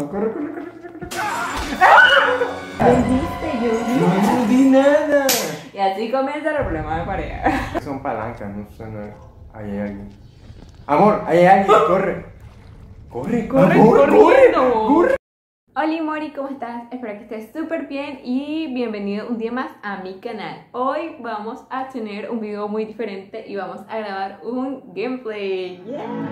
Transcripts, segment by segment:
corre, corre, corre, corre, corre. ¿Lo viste? Yo vi. No entendí nada. Y así comienza el problema de pareja. Son palancas, no suena. Ahí hay alguien. Amor, ahí hay alguien, corre. Corre, Corre, amor, corriendo. corre. Hola Mori, ¿cómo estás? Espero que estés súper bien y bienvenido un día más a mi canal. Hoy vamos a tener un video muy diferente y vamos a grabar un gameplay.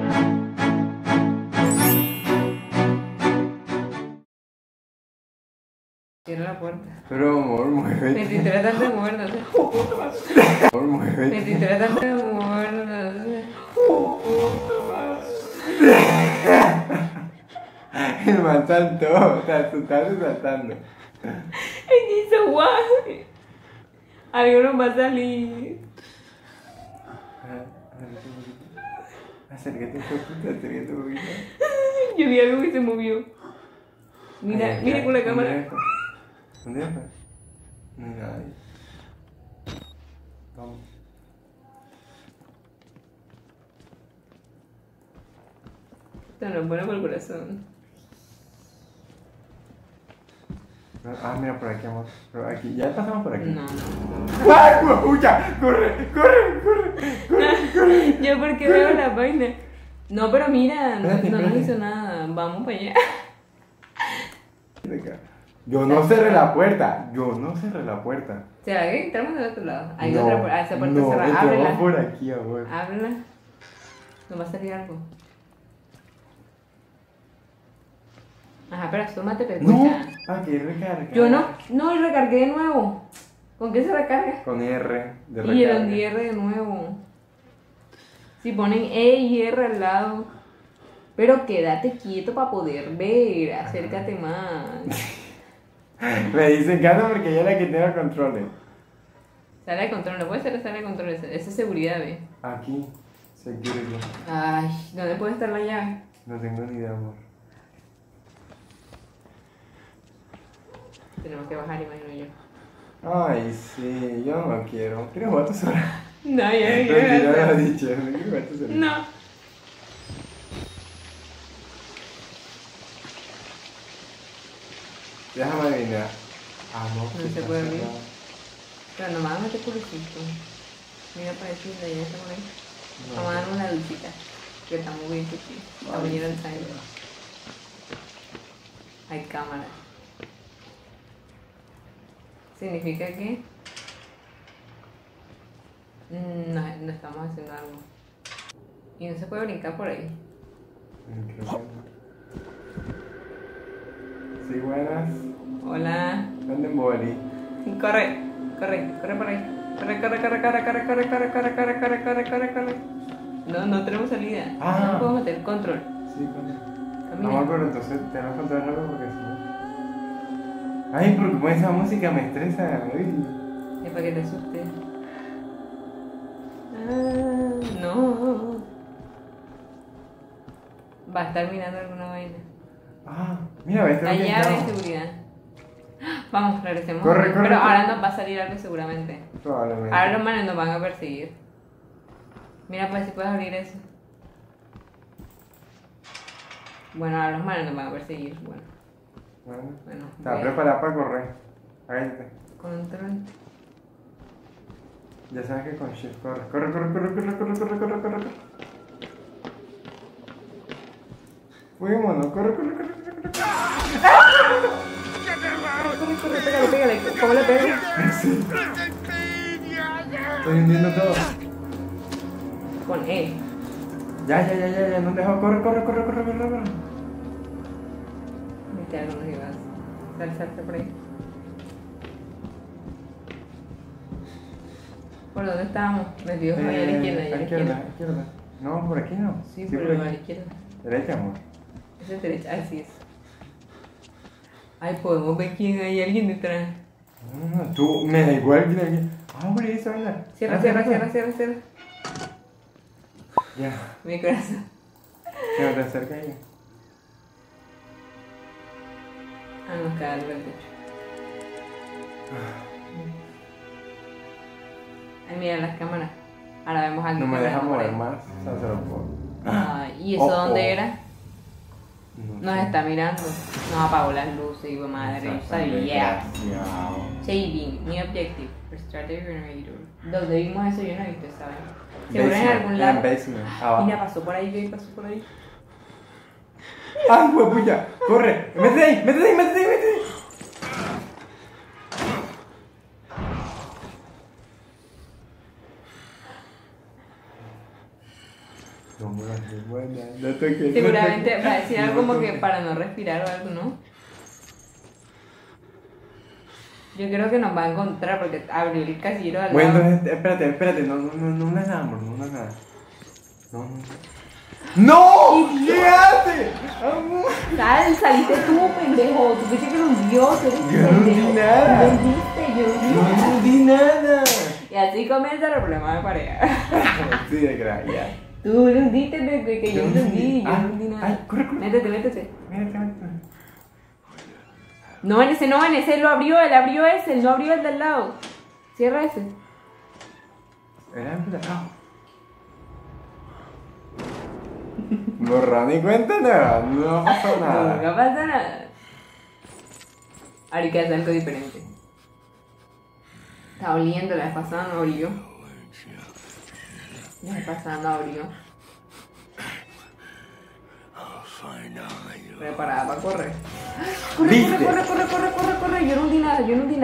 Cierra la puerta. Pero amor, muévete. Me estoy tratando de mover, no sé. Amor, muévete. Me estoy tratando de mover, no sé. El man saltó, está saltando. Ay, hizo guay. Algo nos va a salir. Acércate un poquito, acércate un poquito. Yo vi algo y se movió. Mira, Ay, mira con la cámara. ¿Dónde fue? No hay nadie. Vamos. Esto no es bueno por el corazón. Ah, mira por aquí, amor. Pero aquí, ya pasamos por aquí. No. ¡Ay, huya! ¡Corre, corre, corre! Yo porque veo la vaina. No, pero mira, no nos Espérate. hizo nada. Vamos para allá. Yo no cerré la puerta. Yo no cerré la puerta. ¿Será que entramos del otro lado? Hay No, otra puerta. Esa puerta no, cerrada. entramos Ábrela. por aquí, amor. Ábrela. Nos va a salir algo. Ajá, pero asómate, pero No. escucha. Aquí recarga. Yo no, y recargué de nuevo. ¿Con qué se recarga? Con R de Y recarga. el R de nuevo. Si ponen E y R al lado. Pero quédate quieto para poder ver. Acércate más. Me dicen que no porque yo la quité los controles. Sala de control, no puede ser la sala de control. Esa es seguridad, ve. Aquí, security. Ay, ¿dónde puede estar la llave? No tengo ni idea, amor. Tenemos que bajar, imagino yo. Ay, sí, yo no quiero. Quiero jugar tu sola. No, ya, No, ya lo he dicho, no quiero jugar tu sola. No. Déjame adivinar. Amor, No ¿qué se pasa puede abrir. acá? Pero nomás mete culicito. Mira para decirle, ya está por ahí. No. Vamos a darle una dulcita. Que está muy bien chiqui. Está muy lleno de sangre. Hay cámara. ¿Significa que? No estamos haciendo algo. Y no se puede brincar por ahí. Creo que no. Sí, buenas. Hola. ¿Dónde Boli? Corre por ahí. Corre. No tenemos salida. Ah. No podemos meter control. Sí, con Camina. Amor, pero entonces tenemos que controlarlo porque si no. Ay, porque con esa música me estresa. Uy. Es para que te asustes. No. Va a estar mirando alguna vaina. Ah, mira, ves, La llave de seguridad. Vamos, regresemos. Corre, Pero corre. ahora nos va a salir algo seguramente. Probablemente. Ahora los manes nos van a perseguir. Mira, pues si puedes abrir eso. Bueno, ahora los manes nos van a perseguir. Bueno. Está voy a- preparada para correr. Hágate. Control. Ya sabes que con shift corre. Corre. Fuimos, corre. Pégale. ¿Cómo le pegas? Sí. Estoy hundiendo todo. Con E. Ya, no dejo. Corre. Viste algo, no ibas. Salte por ahí. ¿Por dónde estábamos? Metidos allá a la izquierda, allá a la izquierda. Izquierda. No, por aquí no. Sí, por pero a la aquí. izquierda. Derecha, amor. Esa es derecha, así es. Ay, podemos ver quién hay alguien detrás. No, tú, me da igual que alguien. Abre eso, venga. Cierra. Ya, Mi corazón. que no te acerca ahí. Nos cae algo del techo. Ay, mira las cámaras. Ahora vemos algo. No me deja caminando por mover ahí. más. O sea, se lo puedo. Ay, ¿y eso dónde era? No Nos está mirando. Nos apagó las luces, hijo de madre. Yo sabía. Desgraciado. Saving, new objective. Restart the generator. ¿Dónde vimos eso? Yo no he visto esa vez. Seguro en algún En lado. basement, abajo. Mira, pasó por ahí, ¿qué pasó por ahí? ¡Ay, huepuya! ¡Corre! ¡Métete ahí! ¡Métete ahí! ¡Métete ahí! ¡Métete ahí! No mueras, no mueras, no toques. Seguramente va a decir algo como que para no respirar o algo, ¿no? Yo creo que nos va a encontrar porque abrió el casillero al Bueno, lado. entonces, espérate, no es nada, amor, no es nada. ¡No! ¿Qué hace? Amor. Saliste tú, pendejo. Tú fuiste que lo hundió. Tú eres Yo no hundí pendejo. nada. No hundiste, yo hundí. No entendí nada. Y así comienza el problema de pareja. Sí, desgraciado. Tú lo hundiste, que yo no hundí. Yo no hundí nada. Ay, corre. Métete. Métete. No, en ese él lo abrió, él abrió ese, él no abrió el de al lado. Cierra ese. Era el No, Rani, cuenta nada, no pasó nada. No pasa nada. Ahora hay que hacer algo diferente. Está oliendo, la vez pasada no olió. La vez pasada no abrió. Preparada para correr. ¿Viste? Corre. Yo no hundí nada.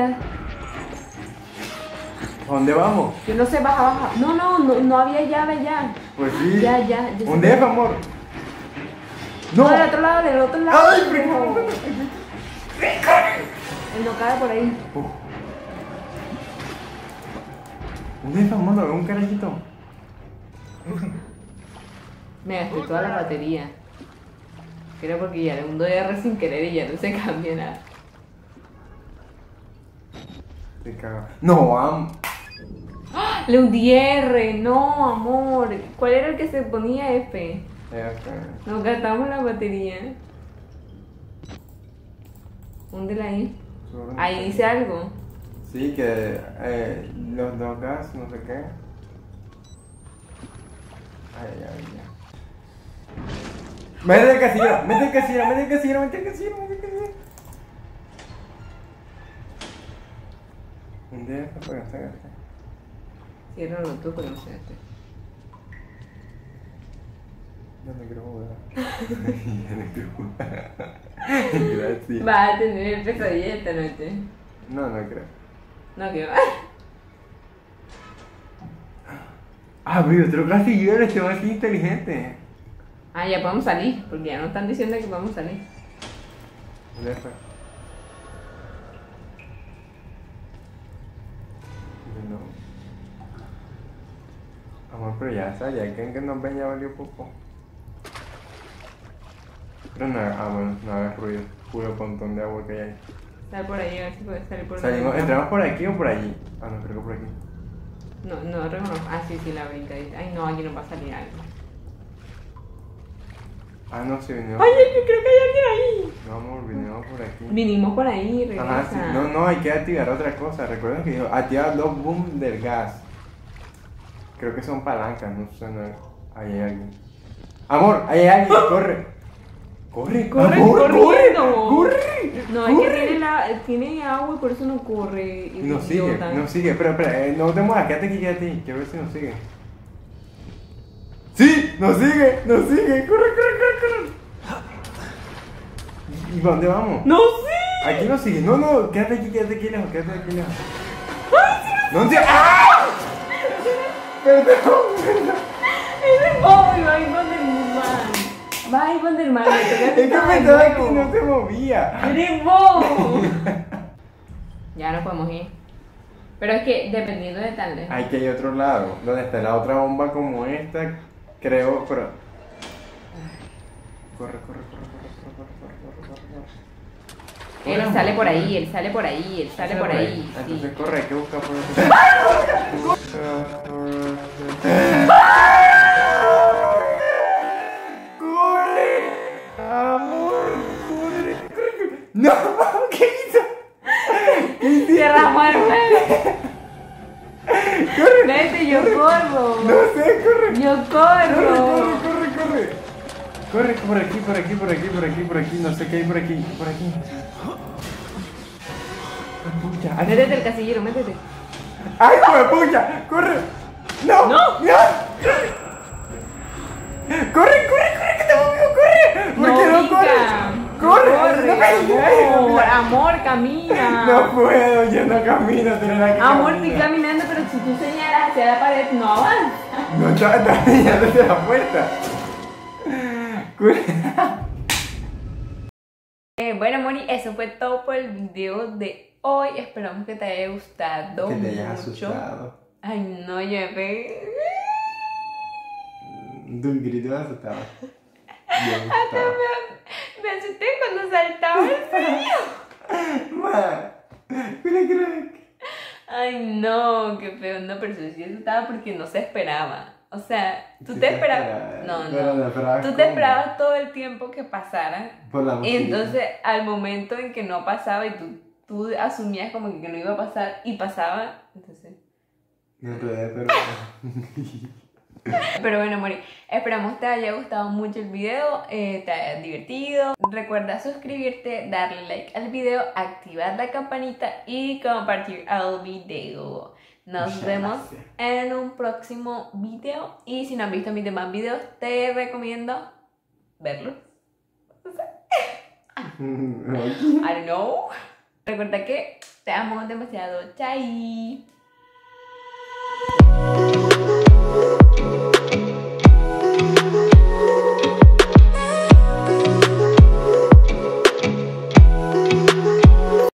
¿A dónde vamos? Yo no sé, baja. No había llave ya. Pues sí. Ya. Un DF, amor. No. Del otro lado. Ay, pendejo. Él no cae por ahí. Un DF, amor, no, un carajito. Me gasté toda la batería. Creo porque ya le hundo R sin querer y ya no se cambia nada. Te cago. No, Le hundí R, no, amor. ¿Cuál era el que se ponía F? Nos gastamos la batería. Húndela ahí. Ahí dice algo. Sí, que los dos gas, no sé qué. Ay. Mete el casillero. Un DF para que se gaste. Ciérralo tú, pero no sé. Ya no quiero jugar. Gracias. Vas a tener pesadilla esta noche. No creo. No, que va. Abrió otro casillero, este va a ser inteligente. Ah, ya podemos salir, porque ya nos están diciendo que podemos salir. DF. No. Amor, pero ya está, ya que nos ven ya valió poco. Pero no, bueno, no hagas ruido, puro montón de agua que hay ahí. Sal por ahí, a ver si puedes salir por Salimos, ahí. ¿entramos por aquí o por allí? Ah, no, creo que por aquí. No reconozco. Ah, sí, la brinca. Ay, no, aquí no va a salir algo. Ah, no, sí, vinimos. Oye, yo creo que hay alguien ahí. No, amor, vinimos por aquí. Vinimos por ahí, regresa. Ajá, sí. No, hay que activar otra cosa. Recuerden que dijo, activar los boom del gas. Creo que son palancas, no sé, no. Ahí hay alguien. Amor, ahí hay alguien, corre. Corre, amor, corriendo. corre. No, es que tiene agua y por eso no corre. Y nos sigue, pero espera, no te muevas, quédate aquí, quiero ver si nos sigue. ¡Sí! ¡Nos sigue! ¡Corre! ¿Y para dónde vamos? ¡No sé! Aquí nos sigue, no, quédate aquí lejos, ¡No te... ¡Ah! Perdón. ¡Ese bobo iba ahí con el man! Va ahí con el man, Es que pensaba que no se movía. ¡Eres bobo! Ya no podemos ir. Pero es que dependiendo de tan lejos. Hay que ir a otro lado, donde está la otra bomba como esta, creo, pero... Corre. Él sale por ahí, sí. Entonces corre, hay que buscar por otro ¡Corre! ¡Amor! ¡Corre! ¡No! ¿Qué hizo? Cerramos el juego. ¡Corre! Vete, yo corro. No sé, corre. Yo corro. Corre. Corre por aquí, por aquí, por aquí, por aquí, por aquí. No sé qué hay por aquí, por aquí. Pucha, ay, Métete el casillero, métete. ¡ay, pucha! ¡Corre! ¡No! ¡No! ¡Corre, corre, corre! ¡Que te movió! ¡Corre! ¿Por qué no Mica. corres? ¡Corre! Amor, amor, camina. No puedo, yo no camino, tengo que Amor, caminar. estoy caminando, pero si tú señalas hacia la pared, no avanza. No, está señalando hacia la puerta. Bueno, Moni, eso fue todo por el video de hoy. Esperamos que te haya gustado Que te hayas mucho. asustado. Ay, no, yo me pegué. De un grito de asustado. Hasta me asusté cuando saltaba el frío. Mira, crack. Ay, no, qué feo. No, pero sí asustaba porque no se esperaba. O sea, tú Sí te te esperabas. esperaba, No, pero no. no esperabas Tú te cómo. esperabas todo el tiempo que pasara. Por la música. Entonces, al momento en que no pasaba y tú asumías como que no iba a pasar y pasaba, entonces... Me enredé, pero... Pero bueno, Mori, esperamos te haya gustado mucho el video, te haya divertido. Recuerda suscribirte, darle like al video, activar la campanita y compartir el video. Nos Muchas vemos gracias. en un próximo video. Y si no has visto mis demás videos, te recomiendo verlos. I don't know. Recuerda que te amo demasiado. Chai.